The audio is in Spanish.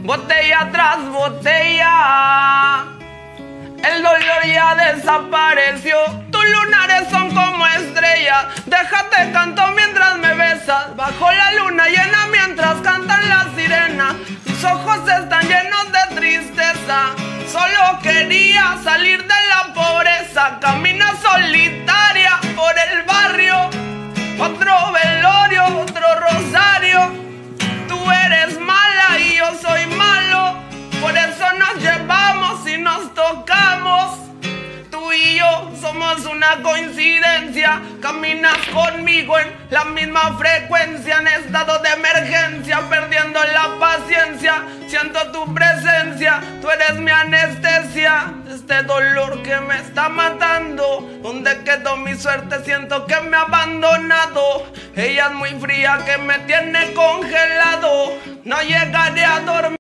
botella tras botella. El dolor ya desapareció, tus lunares son como estrellas. Déjate canto mientras me besas, bajo la luna llena mientras cantan las sirenas. Tus ojos están llenos de tristeza, solo quería salir de la pobreza. Camina solitaria por el barrio, otro velorio, otro rosario. Tú eres mala y yo soy malo, por eso nos llevamos y nos tocamos. Tú y yo somos una coincidencia, caminas conmigo en la misma frecuencia. En estado de emergencia, perdiendo la paciencia, siento tu presencia, tú eres mi anestesia. Este dolor que me está matando, ¿dónde quedó mi suerte? Siento que me ha abandonado. Ella es muy fría que me tiene congelado, no llegaré a dormir.